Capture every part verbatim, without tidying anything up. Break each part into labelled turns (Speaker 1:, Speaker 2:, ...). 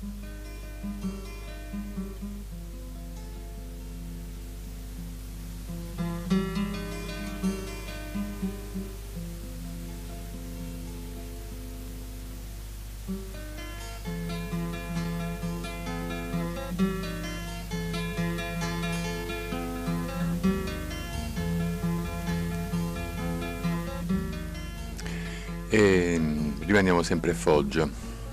Speaker 1: E rimaniamo sempre a Foggia.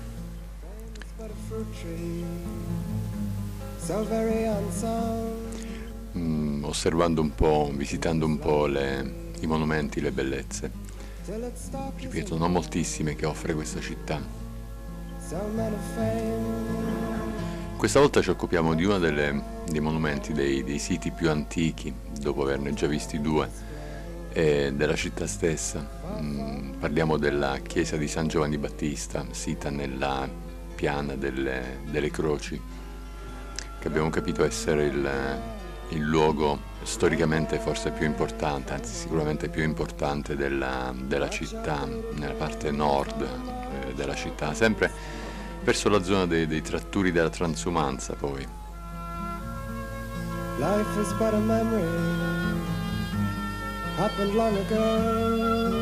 Speaker 1: Mm, osservando un po', visitando un po' le, i monumenti, le bellezze. Ripeto, non moltissime che offre questa città. Questa volta ci occupiamo di uno delle, dei monumenti, dei, dei siti più antichi, dopo averne già visti due, eh, della città stessa. Mm, parliamo della chiesa di San Giovanni Battista, sita nella piana delle, delle Croci, che abbiamo capito essere il, il luogo storicamente forse più importante, anzi sicuramente più importante della, della città, nella parte nord eh, della città, sempre verso la zona dei, dei tratturi della transumanza poi. Life is but a memory, happened long ago.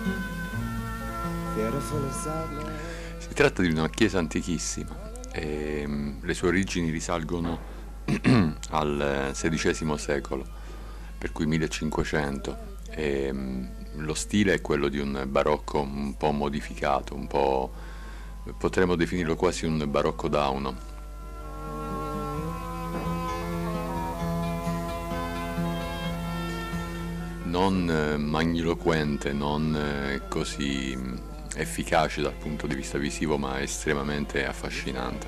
Speaker 1: Si tratta di una chiesa antichissima e le sue origini risalgono al sedicesimo secolo, per cui millecinquecento, e lo stile è quello di un barocco un po' modificato, un po', potremmo definirlo quasi un barocco dauno. Non magniloquente, non così efficace dal punto di vista visivo, ma estremamente affascinante.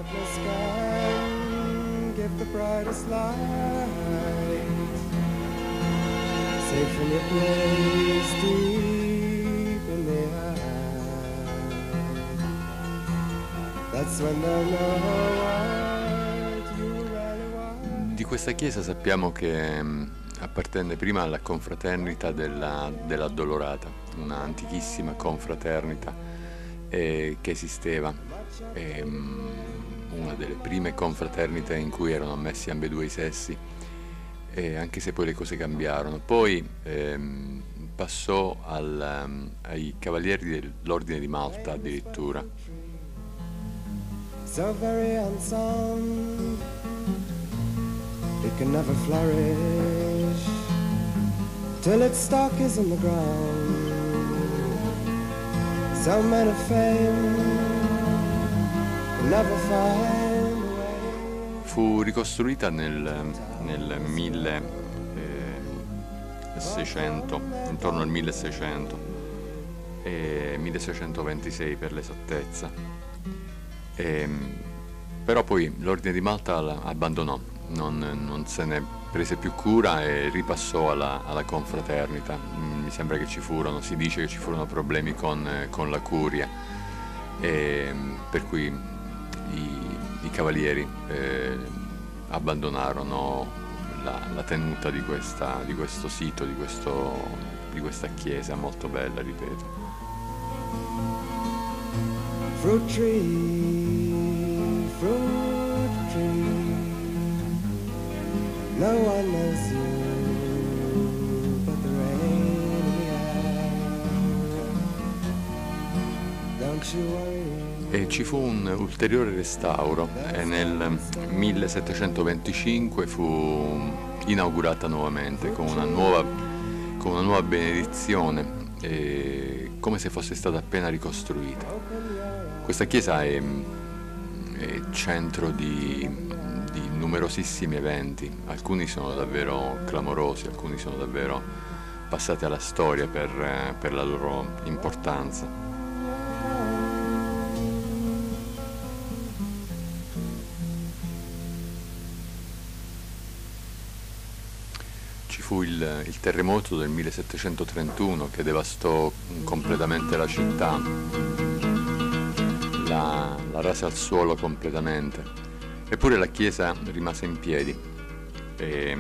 Speaker 1: Di questa chiesa sappiamo che appartenne prima alla confraternita della, dell'Addolorata, una antichissima confraternita eh, che esisteva, eh, una delle prime confraternite in cui erano ammessi ambedue i sessi, eh, anche se poi le cose cambiarono. Poi ehm, passò al, um, ai cavalieri dell'Ordine di Malta addirittura. So very handsome, it can never flourish till its stalk is in the ground. So men of fame can never find a way. Fu ricostruita nel, nel milleseicento, intorno al milleseicento e milleseicentoventisei per l'esattezza. E, però poi l'Ordine di Malta la abbandonò, non, non se ne prese più cura e ripassò alla, alla confraternita. Mi sembra che ci furono, si dice che ci furono problemi con, con la curia, e, per cui i, i cavalieri eh, abbandonarono la, la tenuta di, questa, di questo sito, di, questo, di questa chiesa molto bella, ripeto. Fruit tree, fruit tree, no one knows you but the rain in the air. Don't you worry. E ci fu un ulteriore restauro e nel millesettecentoventicinque fu inaugurata nuovamente con una nuova, con una nuova benedizione, e come se fosse stata appena ricostruita. Questa chiesa è, è centro di, di numerosissimi eventi, alcuni sono davvero clamorosi, alcuni sono davvero passati alla storia per, per la loro importanza. Ci fu il, il terremoto del millesettecentotrentuno che devastò completamente la città. La, la rase al suolo completamente, eppure la chiesa rimase in piedi e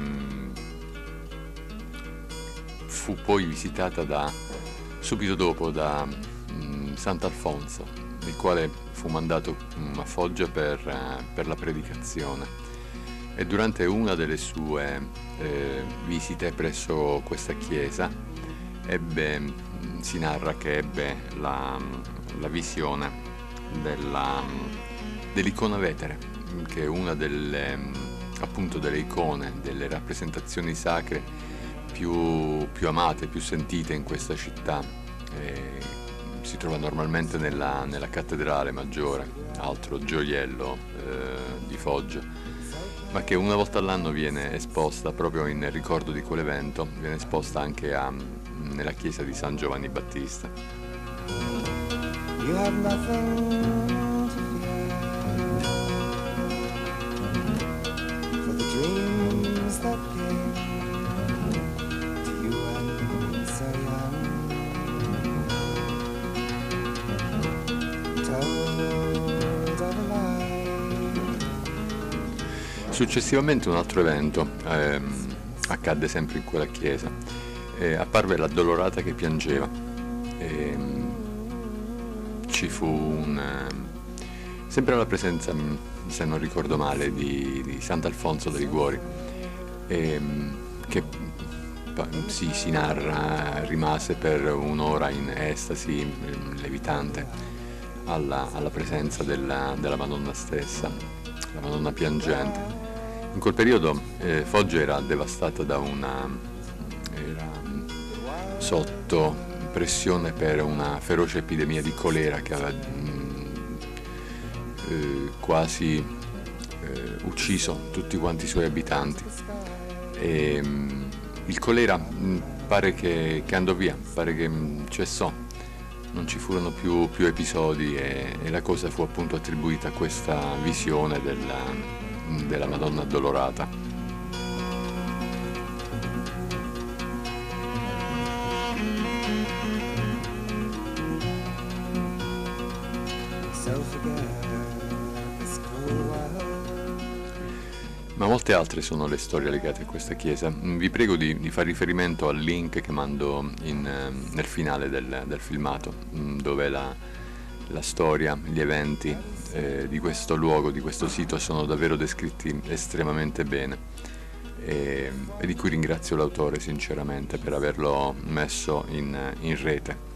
Speaker 1: fu poi visitata da, subito dopo da um, Sant'Alfonso, il quale fu mandato a Foggia per, per la predicazione, e durante una delle sue eh, visite presso questa chiesa ebbe, si narra che ebbe la, la visione della, dell'icona Vetere, che è una delle, appunto, delle icone, delle rappresentazioni sacre più, più amate, più sentite in questa città. E si trova normalmente nella, nella cattedrale maggiore, altro gioiello eh, di Foggia, ma che una volta all'anno viene esposta, proprio in ricordo di quell'evento, viene esposta anche a, nella chiesa di San Giovanni Battista. You have nothing to fear for the dreams that came to you and so young, told of a lie. Successivamente un altro evento ehm, accadde sempre in quella chiesa. Eh, apparve l'addolorata che piangeva. E, ci fu un, sempre la presenza, se non ricordo male, di, di Sant'Alfonso de Liguori, e, che si, si narra rimase per un'ora in estasi levitante alla, alla presenza della, della Madonna stessa, la Madonna piangente. In quel periodo eh, Foggia era devastata da una... era sotto pressione per una feroce epidemia di colera che aveva mh, eh, quasi eh, ucciso tutti quanti i suoi abitanti. E, mh, il colera mh, pare che, che andò via, pare che mh, cessò, non ci furono più, più episodi, e, e la cosa fu appunto attribuita a questa visione della, della Madonna addolorata. Ma molte altre sono le storie legate a questa chiesa. Vi prego di, di fare riferimento al link che mando in, nel finale del, del filmato, dove la, la storia, gli eventi eh, di questo luogo, di questo sito sono davvero descritti estremamente bene, e, e di cui ringrazio l'autore sinceramente per averlo messo in, in rete.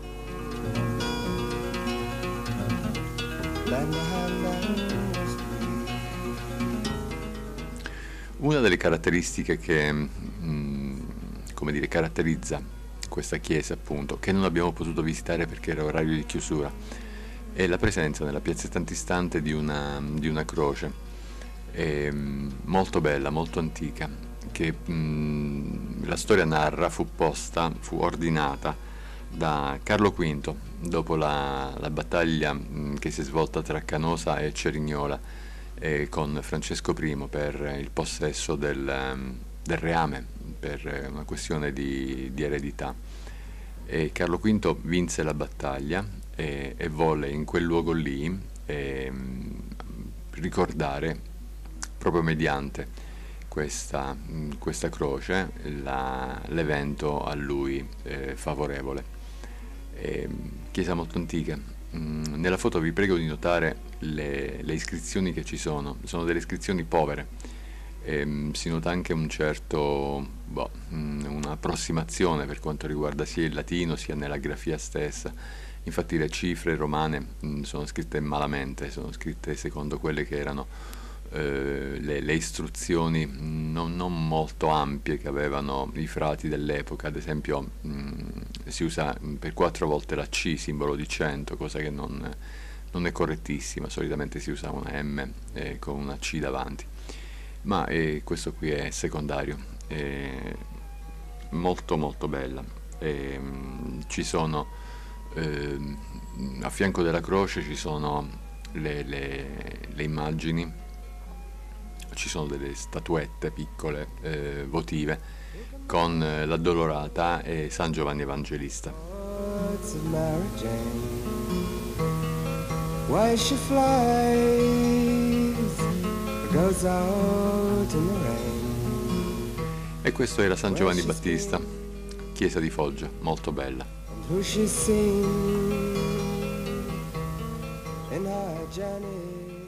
Speaker 1: Una delle caratteristiche che mh, come dire, caratterizza questa chiesa, appunto, che non abbiamo potuto visitare perché era orario di chiusura, è la presenza nella piazzetta antistante di una, di una croce e, mh, molto bella, molto antica, che mh, la storia narra fu posta, fu ordinata da Carlo quinto dopo la, la battaglia mh, che si è svolta tra Canosa e Cerignola, e con Francesco primo per il possesso del, del reame, per una questione di, di eredità. E Carlo quinto vinse la battaglia e, e volle in quel luogo lì eh, ricordare, proprio mediante questa, questa croce, la, l'evento a lui eh, favorevole. E, chiesa molto antica. Nella foto vi prego di notare le, le iscrizioni che ci sono, sono delle iscrizioni povere, e, si nota anche un certo, boh, un'approssimazione per quanto riguarda sia il latino sia nella grafia stessa. Infatti le cifre romane mh, sono scritte malamente, sono scritte secondo quelle che erano eh, le, le istruzioni non, non molto ampie che avevano i frati dell'epoca. Ad esempio mh, si usa per quattro volte la C, simbolo di cento, cosa che non, non è correttissima. Solitamente si usa una M eh, con una C davanti, ma eh, questo qui è secondario. È molto molto bella. E, mh, ci sono eh, a fianco della croce ci sono le, le, le immagini, ci sono delle statuette piccole eh, votive con eh, l'addolorata e San Giovanni Evangelista. E questo era San Giovanni Battista, chiesa di Foggia, molto bella.
Speaker 2: in her journey.